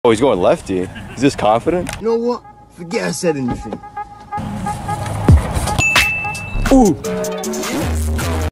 Oh, he's going lefty. He's this confident? You know what? Forget I said anything. Ooh.